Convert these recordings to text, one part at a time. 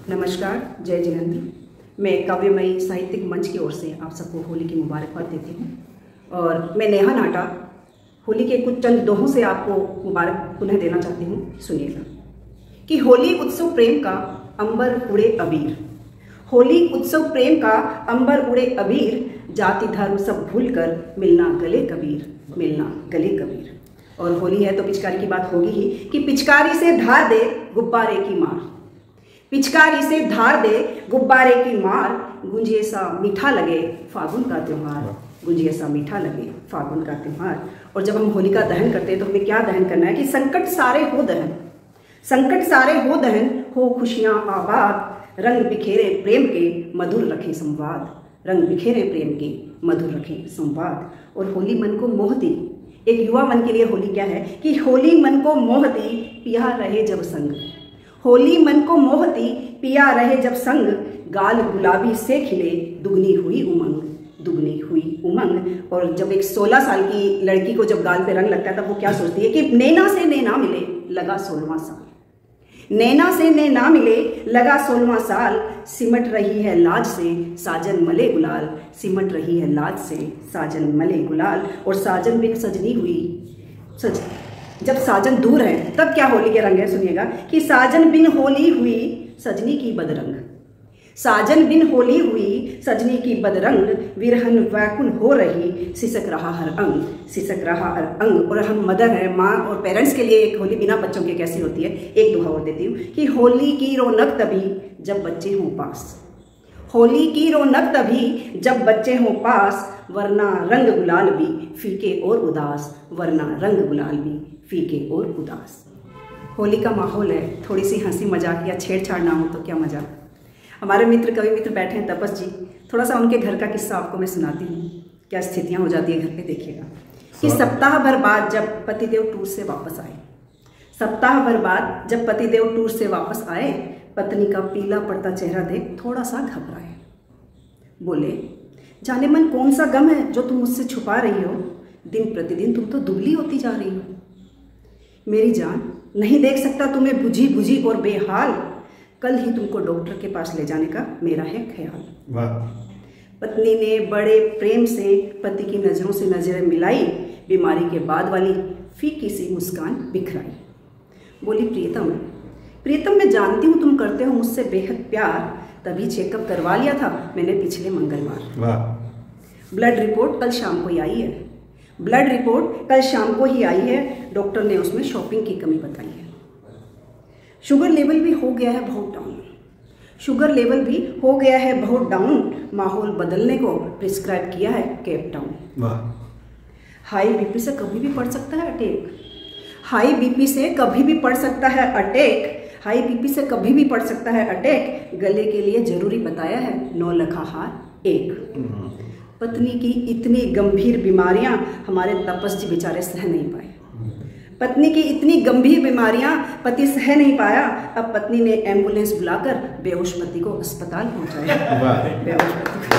नमस्कार, जय जिनेंद्र। मैं काव्यमयी साहित्यिक मंच की ओर से आप सबको होली की मुबारकबाद देती हूँ और मैं नेहा नाटा होली के कुछ चंद दोहों से आपको मुबारक पुनः देना चाहती हूँ। सुनिएगा कि होली उत्सव प्रेम का अंबर उड़े अबीर, होली उत्सव प्रेम का अंबर उड़े अबीर, जाति धर्म सब भूल कर मिलना गले कबीर, मिलना गले कबीर। और होली है तो पिचकारी की बात होगी ही कि पिचकारी से धार दे गुब्बारे की मार, पिचकारी से धार दे गुब्बारे की मार, गुंजिए सा मीठा लगे फागुन का त्योहार, गुंजिए सा मीठा लगे फागुन का त्योहार। और जब हम होलिका दहन करते हैं तो हमें क्या दहन करना है कि संकट सारे हो दहन, संकट सारे हो दहन, हो खुशियां आबाद, रंग बिखेरे प्रेम के मधुर रखे संवाद, रंग बिखेरे प्रेम के मधुर रखे संवाद। और होली मन को मोहती, एक युवा मन के लिए होली क्या है कि होली मन को मोहती पिया रहे जब संग, होली मन को मोहती पिया रहे जब संग, गाल गुलाबी से खिले दुगनी हुई उमंग, दुगनी हुई उमंग। और जब एक 16 साल की लड़की को जब गाल पे रंग लगता है तब वो क्या सोचती है कि नैना से नैना मिले लगा 16वां साल, नैना से नैना मिले लगा 16वां साल, सिमट रही है लाज से साजन मले गुलाल, सिमट रही है लाज से साजन मले गुलाल। और साजन बिन सजनी हुई, जब साजन दूर है तब क्या होली के रंग है। सुनिएगा कि साजन बिन होली हुई सजनी की बदरंग, साजन बिन होली हुई सजनी की बदरंग, विरहन व्याकुल हो रही सिसक रहा हर अंग, सिसक रहा हर अंग। और हम मदर हैं, माँ और पेरेंट्स के लिए एक होली बिना बच्चों के कैसी होती है। एक दोहा और देती हूँ कि होली की रौनक तभी जब बच्चे हों पास, होली की रौनक तभी जब बच्चे हों पास, वरना रंग गुलाल भी फीके और उदास, वरना रंग गुलाल भी फीके और उदास। होली का माहौल है, थोड़ी सी हंसी मजाक या छेड़छाड़ ना हो तो क्या मजा। हमारे मित्र कवि मित्र बैठे हैं तपस जी, थोड़ा सा उनके घर का किस्सा आपको मैं सुनाती हूँ, क्या स्थितियाँ हो जाती है घर पे। देखिएगा कि सप्ताह भर बाद जब पतिदेव टूर से वापस आए, सप्ताह भर बाद जब पतिदेव टूर से वापस आए, पत्नी का पीला पड़ता चेहरा देख थोड़ा सा घबराए। बोले, जाने मन कौन सा गम है जो तुम मुझसे छुपा रही हो, दिन प्रतिदिन तुम तो दुबली होती जा रही हो। मेरी जान, नहीं देख सकता तुम्हें बुझी बुझी और बेहाल, कल ही तुमको डॉक्टर के पास ले जाने का मेरा है ख्याल। वाह। पत्नी ने बड़े प्रेम से पति की नज़रों से नजरें मिलाई, बीमारी के बाद वाली फीकी सी मुस्कान बिखराई। बोली, प्रियतम, प्रियतम मैं जानती हूँ तुम करते हो मुझसे बेहद प्यार, तभी चेकअप करवा लिया था मैंने पिछले मंगलवार। वाह। ब्लड रिपोर्ट कल शाम को ही आई है, ब्लड रिपोर्ट कल शाम को ही आई है, डॉक्टर ने उसमें शॉपिंग की कमी बताई है। शुगर लेवल भी हो गया है बहुत डाउन, शुगर लेवल भी हो गया है बहुत डाउन, माहौल बदलने को प्रिस्क्राइब किया है केप टाउन। वाह। हाई बीपी से कभी भी पड़ सकता है अटैक, हाई बीपी से कभी भी पड़ सकता है अटैक, हाई बीपी से कभी भी पड़ सकता है अटैक, गले के लिए जरूरी बताया है 9 लखाहार 1। पत्नी की इतनी गंभीर बीमारियां हमारे तपस जी बेचारे सह नहीं पाए, पत्नी की इतनी गंभीर बीमारियां पति सह नहीं पाया, अब पत्नी ने एम्बुलेंस बुलाकर बेहोश पति को अस्पताल पहुंचाया। बेहोश पति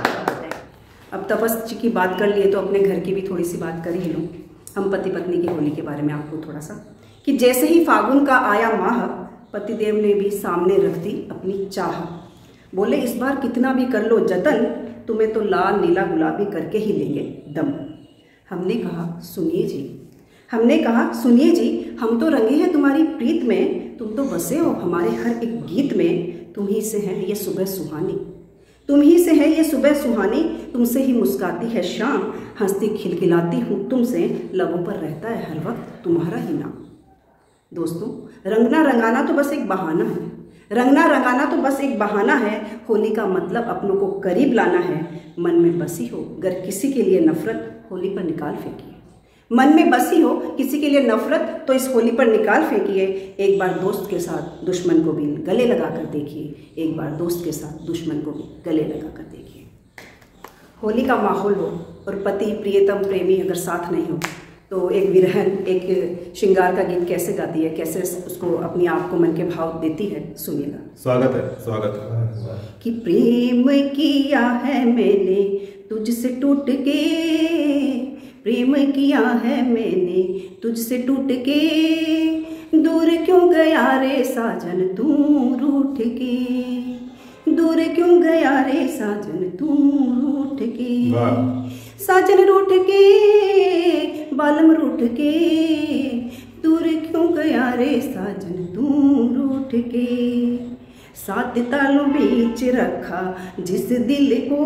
को। अब तपस जी की बात कर लिए तो अपने घर की भी थोड़ी सी बात कर ही लूँ। हम पति पत्नी की होली के बारे में आपको थोड़ा सा कि जैसे ही फागुन का आया माह, पतिदेव ने भी सामने रख दी अपनी चाह। बोले, इस बार कितना भी कर लो जतन, तुम्हें तो लाल नीला गुलाबी करके ही लेंगे दम। हमने कहा सुनिए जी, हमने कहा सुनिए जी, हम तो रंगे हैं तुम्हारी प्रीत में, तुम तो बसे हो हमारे हर एक गीत में, तुम ही से है ये सुबह सुहानी, तुम ही से है ये सुबह सुहानी, तुमसे ही मुस्काती है शाम, हंसती खिलखिलाती हूँ तुमसे, लबों पर रहता है हर वक्त तुम्हारा ही नाम। दोस्तों, रंगना रंगाना तो बस एक बहाना है, रंगना रंगाना तो बस एक बहाना है, होली का मतलब अपनों को करीब लाना है। मन में बसी हो अगर किसी के लिए नफरत, होली पर निकाल फेंकिए, मन में बसी हो किसी के लिए नफरत तो इस होली पर निकाल फेंकिए। एक बार दोस्त के साथ दुश्मन को भी गले लगा कर देखिए, एक बार दोस्त के साथ दुश्मन को भी गले लगा कर देखिए। होली का माहौल हो और पति प्रियतम प्रेमी अगर साथ नहीं हो तो एक विरहन एक श्रृंगार का गीत कैसे गाती है, कैसे उसको अपनी आप को मन के भाव देती है। सुनिएगा। स्वागत है, स्वागत है। कि प्रेम किया है मैंने तुझसे टूट के, प्रेम किया है मैंने तुझसे टूट के, दूर क्यों गया रे साजन तू रूठ के, दूर क्यों गया रे साजन तू रूठ के, साजन रूठ के बालम रूठ के, दूर क्यों गया रे साजन तू रूठ के। सात तालों बीच रखा जिस दिल को,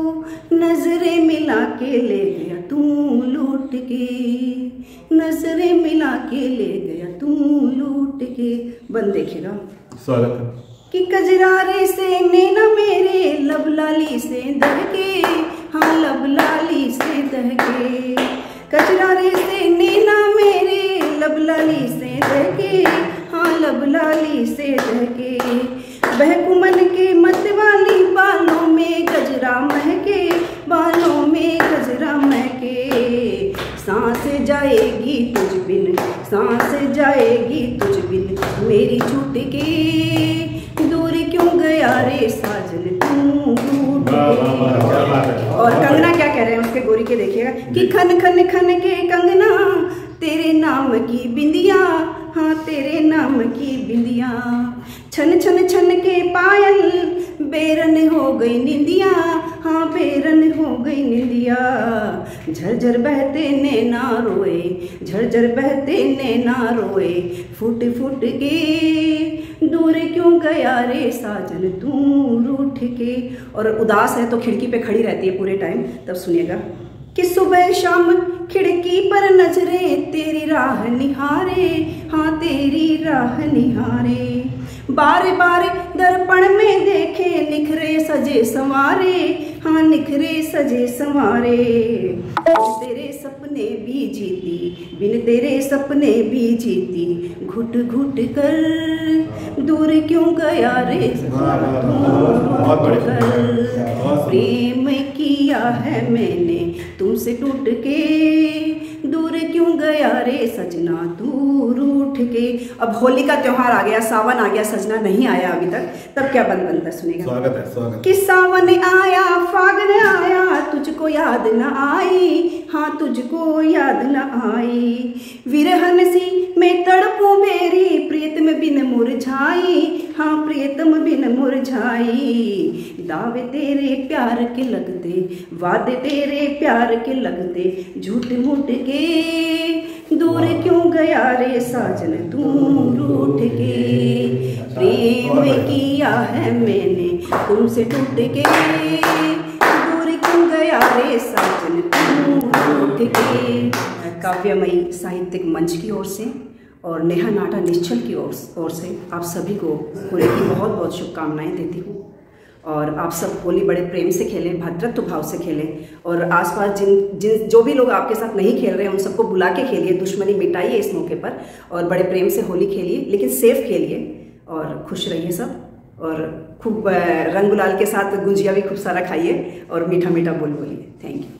नजरें मिला के ले गया तू लूट के, नजरें मिला के ले गया तू लूट के। बंद देखिएगा। स्वागत है। कि कजरारे से नैना मेरे लब लाली से दहके, हाँ लब लाली से दहके, कजरारे से नैना मेरे लब लाली से दहके, हाँ लब लाली से दहके। बहकुमन के मत वाली बालों में गजरा महके, बालों में गजरा महके। सांस जाएगी तुझ बिन, सांस जाएगी तुझ बिन मेरी छूट के, दूर क्यों गया रे साजन तू रूठ के। और कंगना क्या कह रहे हैं उसके गोरी के देखिएगा कि खन खन खन के कंगना तेरे नाम की बिंदिया, हाँ तेरे नाम की बिंदिया। छन छन छन के पायल बेरन हो गई निंदिया, हाँ बेरन हो गई निंदिया। झरझर बहते नैना रोए, झरझर बहते नैना रोए, फुट फुट के, दूर क्यों गया रे साजन तू रूठ के। और उदास है तो खिड़की पे खड़ी रहती है पूरे टाइम, तब सुनिएगा कि सुबह शाम खिड़की पर नजरें तेरी राह निहारे, हाँ तेरी राह निहारे। बार बार दर्पण में देखे निखरे सजे संवारे, हाँ निखरे सजे संवारे। तेरे सपने भी जीती, बिन तेरे सपने भी जीती, घुट घुट कर, दूर क्यों गया रे प्रेम किया है मैंने तुमसे टूट के, दूर क्यों गया रे सजना तू रूठ के। अब होली का त्योहार आ गया, सावन आ गया, सजना नहीं आया अभी तक, तब क्या बंद बनता सुनेगा। स्वागत है, स्वागत। कि सावन आया फागन आया तुझको याद न आई, हाँ तुझको याद न आई। विरहन सी मैं तड़पूं मेरी प्रियतम बिन मुरझाई, हाँ प्रियतम बिन मुरझाई। दावे तेरे प्यार के लगते, वादे तेरे प्यार के लगते, झूठ मूठ के, दूर क्यों गया रे साजन तू रूठ के। प्रेम किया है मैंने तुमसे टूट के, दूर क्यों गया रे साजन तू रूठ के। काव्यमयी साहित्यिक मंच की ओर से और नेहा नाटा निश्चल की ओर से आप सभी को होली की बहुत बहुत शुभकामनाएं देती हूँ। और आप सब होली बड़े प्रेम से खेलें, भद्रत्व भाव से खेलें, और आसपास जिन जो भी लोग आपके साथ नहीं खेल रहे हैं उन सबको बुला के खेलिए, दुश्मनी मिटाइए इस मौके पर, और बड़े प्रेम से होली खेलिए, लेकिन सेफ खेलिए और खुश रहिए सब। और खूब रंग गुलाल के साथ गुंजिया भी खूब सारा खाइए और मीठा मीठा बोलिए। Thank you.